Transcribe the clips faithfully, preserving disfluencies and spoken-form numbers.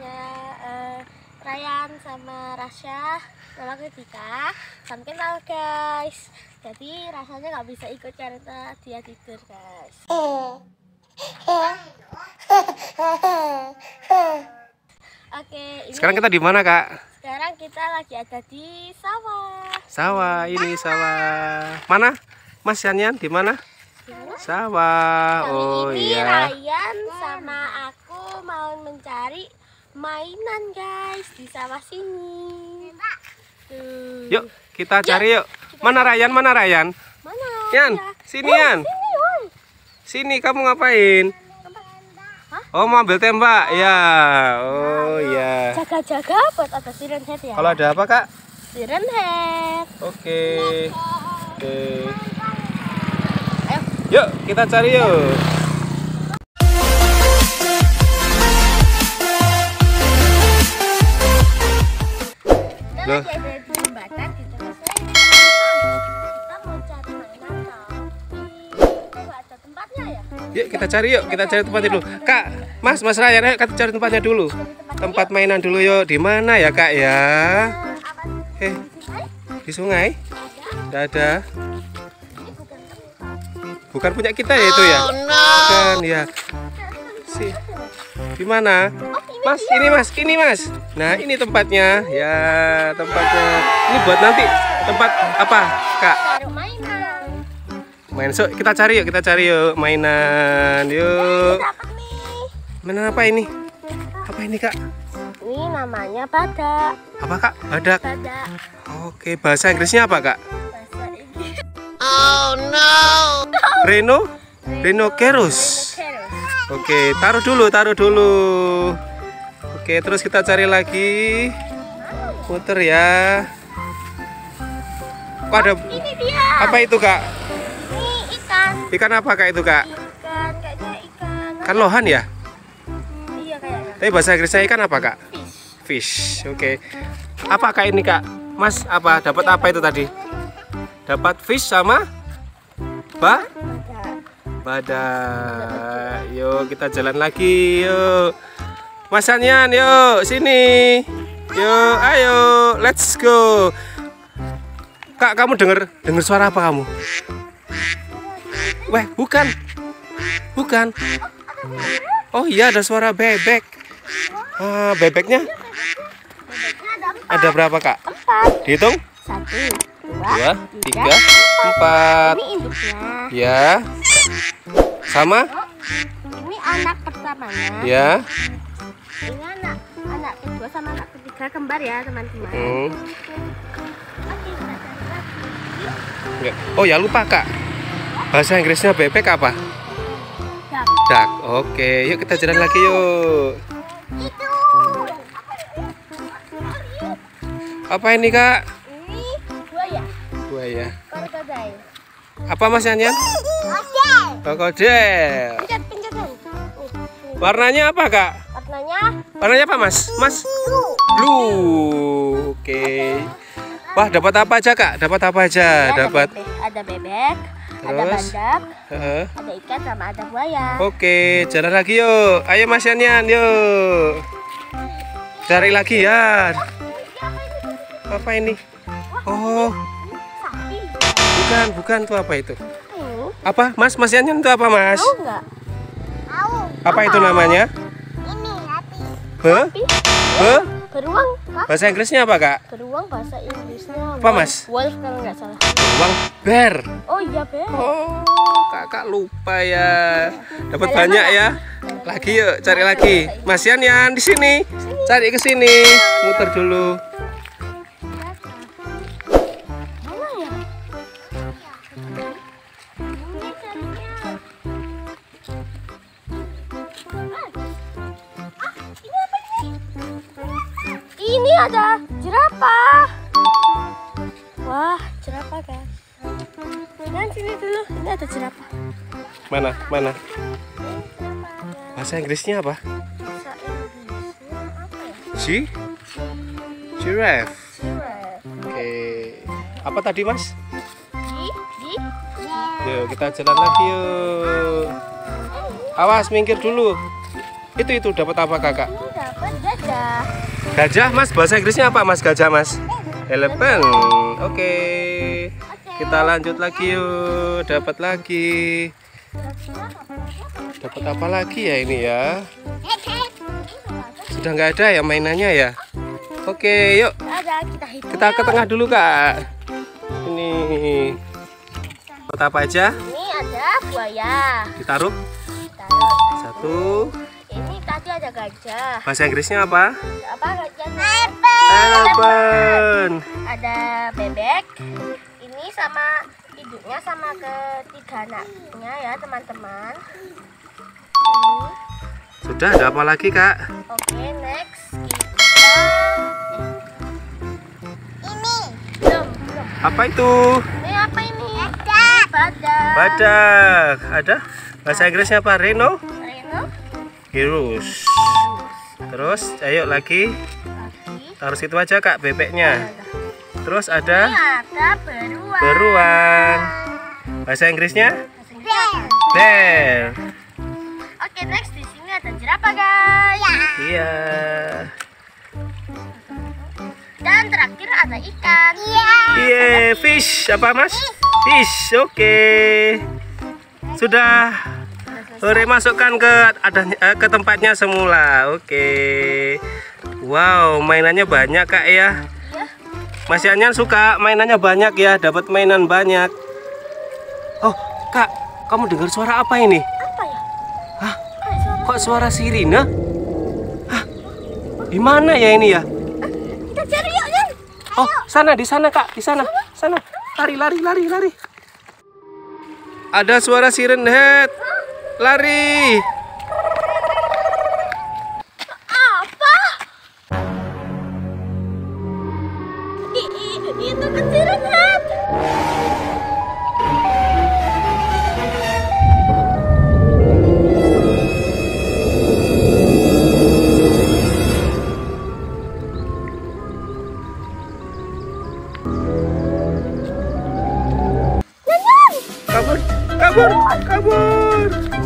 vlognya uh, Ryan sama Rasya. Nama aku Dika. Salam kenal guys. Jadi rasanya nggak bisa ikut karena dia tidur guys. Oke. Ini Sekarang kita di mana kak? Sekarang kita lagi ada di sawah. Sawah, ini sawah. Mana? Mas Yanyan di mana? Sawah. Kali Oh ini iya. Ryan sama aku mau mencari mainan guys di sawah sini. Tuh. Yuk kita cari yuk. Mana Ryan? Mana Ryan? Mana? Yan, Ya. sini Oh, Yan. Sini, woi. Sini kamu ngapain? Hah? Oh mau ambil tembak ya. Oh iya. Jaga-jaga buat ada siren head ya. Kalau ada apa kak? Siren head. Oke. Oke. Ayo. Yuk kita cari yuk. Kita Loh. lagi ada di jembatan di tengah saya. Kita mau cari mainan tapi nggak ada tempatnya ya. Yuk kita cari yuk. Kita cari tempatnya dulu. Kak, Mas, Mas Ryan, ayo kita cari tempatnya dulu. Tempat mainan dulu yuk. Di mana ya kak ya? Apa sih? Eh, Di sungai? di sungai? Tidak ada. Bukan punya kita ya itu ya? Bukan ya. Si. Di mana? Mas, ini Mas, ini Mas. Nah, ini tempatnya. Ya, tempatnya. Ini buat nanti tempat apa, Kak? Taruh mainan. Main. So, kita cari yuk, kita cari yuk mainan. Yuk. Dapat nih. Mainan apa ini? Apa ini, Kak? Ini namanya badak. Apa, Kak? Badak. Badak. Oke, bahasa Inggrisnya apa, Kak? Bahasa Inggris. Reno? Rhinoceros. Rhinoceros. Oke, taruh dulu, taruh dulu. Oke, terus kita cari lagi. Muter ya. Oh, ada Ini dia. apa itu, Kak? Ini ikan. Ikan apa, Kak, itu, Kak? Ikan kayaknya ikan. Kan lohan ya? Iya kayaknya. Tapi bahasa Inggrisnya ikan apa, Kak? Fish. Fish. Oke. Apa, Kak, ini, Kak? Mas, apa? Dapat apa itu tadi? Dapat fish sama ba? Badak. Badak. Yuk, kita jalan lagi. Yuk. Mas Yanyan, yuk, sini. Yuk, ayo, let's go. Kak, kamu dengar dengar suara apa kamu? Weh, bukan. Bukan. Oh iya, ada suara bebek. Ah, bebeknya Bebeknya ada empat. ada berapa, Kak? Empat. Dihitung? Satu, Dua, dua, tiga, empat. Ini induknya. Ya. Sama? Ini anak pertamanya. Ya. Ini anak anak kedua sama anak ketiga kembar ya teman-teman. Hmm. Oke, kita cari lagi. Enggak. Oh ya lupa, Kak. Bahasa Inggrisnya bebek apa? Duck. Duck. Oke, yuk kita jalan lagi yuk. Itu. Apa ini, Kak? Ini buaya. Buaya. Krokodil. Apa Mas Yanyan? Krokodil. Krokodil. Pencet, pencet. Oh, Warnanya apa, Kak? warnanya Warnanya apa, Mas? Mas? blue. Blue. Oke. Wah, dapat apa aja, Kak? Dapat apa aja? Ada Dapat. bebek, ada bebek, ada Terus? badak, Heeh. ada ikan sama ada buaya. Oke, jalan lagi yuk. Ayo Mas Yanyan, yuk. Cari lagi ya. Apa ini? Oh, Sapi. bukan, bukan tuh apa itu? Hmm. Apa, Mas? Mas Yanyan itu apa, Mas? Tahu nggak? Tahu. Apa itu namanya? Ini sapi. Huh? Sapi. Huh? Beruang, Kak. Bahasa Inggrisnya apa, Kak? Beruang bahasa Inggrisnya Apa, wolf. Mas? Wolf kalau nggak salah. Beruang bear. Oh iya, Beb. Oh, Kakak lupa ya. Dapat banyak ya. Lagi yuk, cari lagi. Mas Yanyan di sini. Cari ke sini. Muter dulu. Mana ya? Ini carinya. Ah, ini apa ini? Ini ada jerapah. Wah, jerapah guys. Dan sini dulu, ini ada jerapah. Mana? Mana? Ini jerapah. Bahasa Inggrisnya apa? Bahasa Inggrisnya apa ya? Gi? Giraffe. Giraffe. Oke. Apa tadi, Mas? Di, di, Yuk, kita jalan lagi yuk. Awas, minggir dulu. Itu itu dapat apa, Kakak? ini dapat gajah. gajah. Gajah, Mas. Bahasa Inggrisnya apa, Mas? Gajah, Mas. Elephant. Oke. Kita lanjut lagi yuk. Dapat lagi. Dapat apa lagi ya ini ya? Sudah nggak ada ya mainannya ya? Oke, yuk. Ada, kita hitung. Kita ke tengah dulu, Kak. Ini. Dapat apa aja? Ini ada buaya. Ditaruh. Taruh Satu. Ini tadi ada gajah. Bahasa Inggrisnya apa? Apa gajahnya? Elephant. Ada bebek. Ini sama induknya sama ketiga anaknya ya teman-teman. Ini. Sudah, ada apa lagi, Kak? Oke, next kita ini. Belum, belum. Apa itu? Ini apa ini? Badak. Badak. Badak. Ada? Bahasa Inggrisnya apa? Rhino? Rhino. Hirus. Terus, ayo lagi. Lagi. Taruh situ aja, Kak, bebeknya. Terus Ini ada ada beruang. beruang. Bahasa Inggrisnya? Bear. Bear. Oke, next di sini ada jerapah, guys. Iya. Dan terakhir ada ikan. Iya. Iya, fish. Apa, Mas? Fish. Oke. Sudah. Hore, masukkan ke ada eh, ke tempatnya semula. Oke. Wow, mainannya banyak, Kak ya. Mas Yanyan suka mainannya banyak ya, dapat mainan banyak. Oh, Kak, kamu dengar suara apa ini? Apa ya? Hah? Kok suara sirine? Hah? Di mana ya ini ya? Kita cari yuk, Yan. Oh, sana, di sana, Kak, di sana, sana. Lari, lari, lari, lari. Ada suara siren head. Lari. Apa? I, i, itu kecilan, Hat. Kabur, kabur, kabur.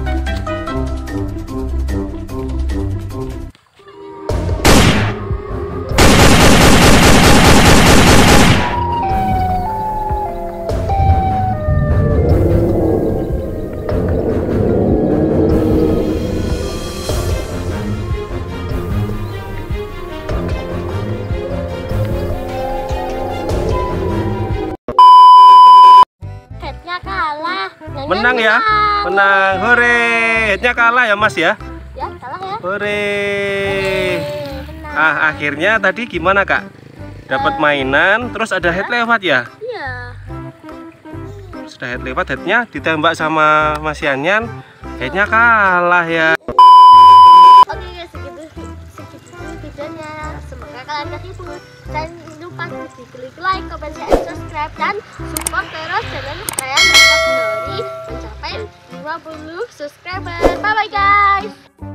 Headnya kalah. Nyanyi Menang ya? Menang. Hore. Headnya kalah ya, Mas ya? Ya, kalah ya. Hore. Menang. Ah, akhirnya tadi gimana, Kak? Dapat mainan, terus ada head lewat ya? Iya. Sudah head lewat, headnya ditembak sama Mas Yanyan. Headnya kalah ya. Oke guys, segitu segitu videonya. Semoga kalian terhibur. Jangan lupa klik like, comment, share, subscribe, dan support terus channel saya Mr. Glory mencapai dua puluh subscriber. Bye bye guys.